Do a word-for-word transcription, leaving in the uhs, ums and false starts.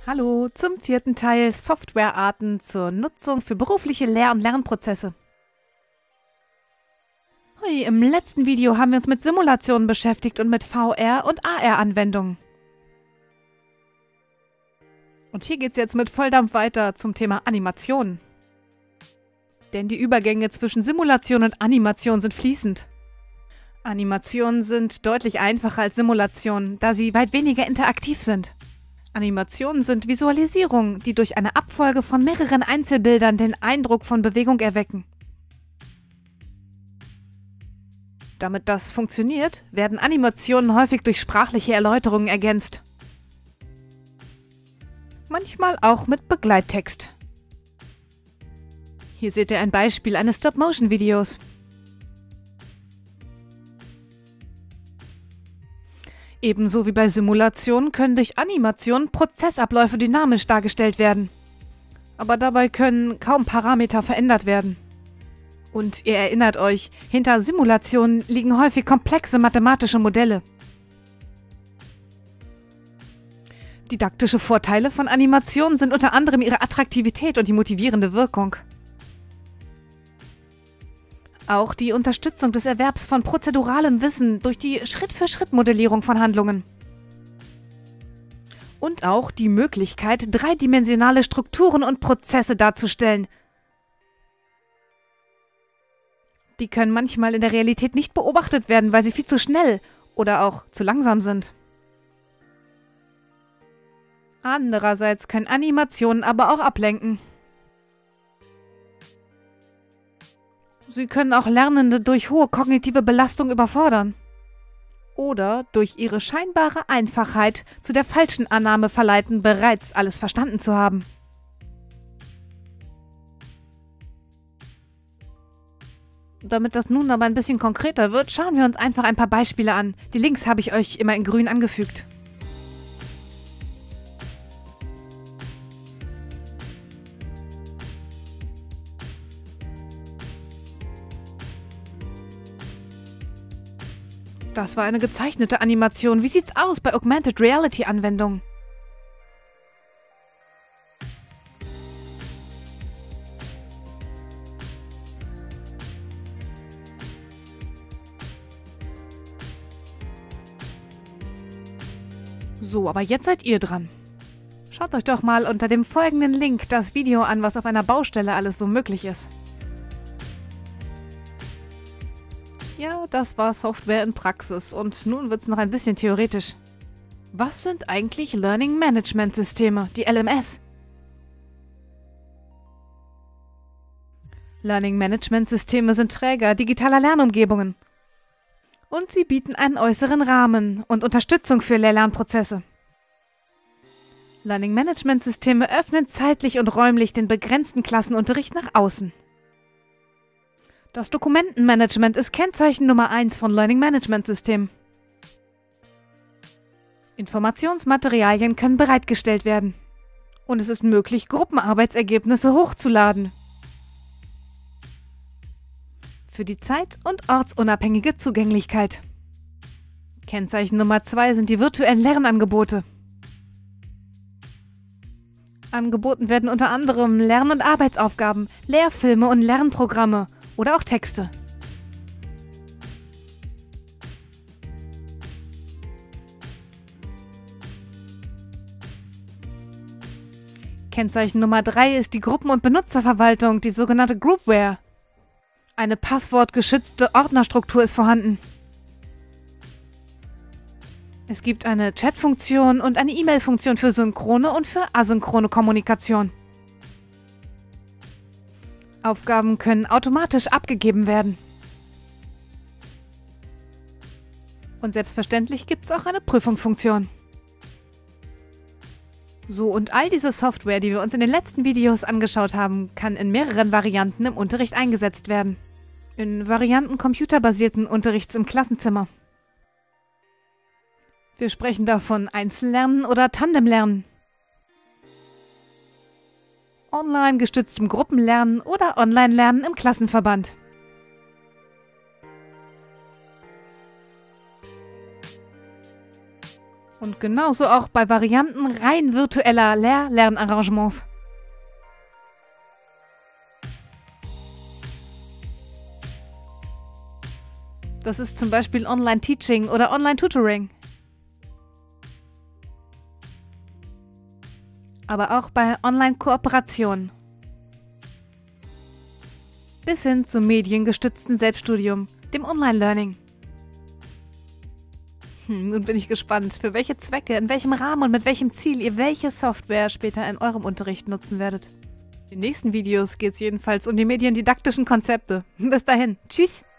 Hallo zum vierten Teil Softwarearten zur Nutzung für berufliche Lehr- und Lernprozesse. Hui, im letzten Video haben wir uns mit Simulationen beschäftigt und mit V R- und A R-Anwendungen. Und hier geht es jetzt mit Volldampf weiter zum Thema Animationen. Denn die Übergänge zwischen Simulation und Animation sind fließend. Animationen sind deutlich einfacher als Simulationen, da sie weit weniger interaktiv sind. Animationen sind Visualisierungen, die durch eine Abfolge von mehreren Einzelbildern den Eindruck von Bewegung erwecken. Damit das funktioniert, werden Animationen häufig durch sprachliche Erläuterungen ergänzt. Manchmal auch mit Begleittext. Hier seht ihr ein Beispiel eines Stop-Motion-Videos. Ebenso wie bei Simulationen können durch Animationen Prozessabläufe dynamisch dargestellt werden. Aber dabei können kaum Parameter verändert werden. Und ihr erinnert euch, hinter Simulationen liegen häufig komplexe mathematische Modelle. Didaktische Vorteile von Animationen sind unter anderem ihre Attraktivität und die motivierende Wirkung. Auch die Unterstützung des Erwerbs von prozeduralem Wissen durch die Schritt-für-Schritt-Modellierung von Handlungen. Und auch die Möglichkeit, dreidimensionale Strukturen und Prozesse darzustellen. Die können manchmal in der Realität nicht beobachtet werden, weil sie viel zu schnell oder auch zu langsam sind. Andererseits können Animationen aber auch ablenken. Sie können auch Lernende durch hohe kognitive Belastung überfordern oder durch ihre scheinbare Einfachheit zu der falschen Annahme verleiten, bereits alles verstanden zu haben. Damit das nun aber ein bisschen konkreter wird, schauen wir uns einfach ein paar Beispiele an. Die Links habe ich euch immer in grün angefügt. Das war eine gezeichnete Animation. Wie sieht's aus bei Augmented Reality Anwendungen? So, aber jetzt seid ihr dran. Schaut euch doch mal unter dem folgenden Link das Video an, was auf einer Baustelle alles so möglich ist. Ja, das war Software in Praxis und nun wird's noch ein bisschen theoretisch. Was sind eigentlich Learning Management Systeme, die L M S? Learning Management Systeme sind Träger digitaler Lernumgebungen. Und sie bieten einen äußeren Rahmen und Unterstützung für Lehr-Lernprozesse. Learning Management Systeme öffnen zeitlich und räumlich den begrenzten Klassenunterricht nach außen. Das Dokumentenmanagement ist Kennzeichen Nummer eins von Learning Management Systemen. Informationsmaterialien können bereitgestellt werden. Und es ist möglich, Gruppenarbeitsergebnisse hochzuladen. Für die zeit- und ortsunabhängige Zugänglichkeit. Kennzeichen Nummer zwei sind die virtuellen Lernangebote. Angeboten werden unter anderem Lern- und Arbeitsaufgaben, Lehrfilme und Lernprogramme oder auch Texte. Kennzeichen Nummer drei ist die Gruppen- und Benutzerverwaltung, die sogenannte Groupware. Eine passwortgeschützte Ordnerstruktur ist vorhanden. Es gibt eine Chat-Funktion und eine E-Mail-Funktion für synchrone und für asynchrone Kommunikation. Aufgaben können automatisch abgegeben werden. Und selbstverständlich gibt es auch eine Prüfungsfunktion. So, und all diese Software, die wir uns in den letzten Videos angeschaut haben, kann in mehreren Varianten im Unterricht eingesetzt werden. In Varianten computerbasierten Unterrichts im Klassenzimmer. Wir sprechen davon Einzellernen oder Tandemlernen. Online gestütztem Gruppenlernen oder Online-Lernen im Klassenverband. Und genauso auch bei Varianten rein virtueller Lehr-Lernarrangements. Das ist zum Beispiel Online-Teaching oder Online-Tutoring. Aber auch bei Online-Kooperation. Bis hin zum mediengestützten Selbststudium, dem Online-Learning. Hm, nun bin ich gespannt, für welche Zwecke, in welchem Rahmen und mit welchem Ziel ihr welche Software später in eurem Unterricht nutzen werdet. In den nächsten Videos geht es jedenfalls um die mediendidaktischen Konzepte. Bis dahin, tschüss!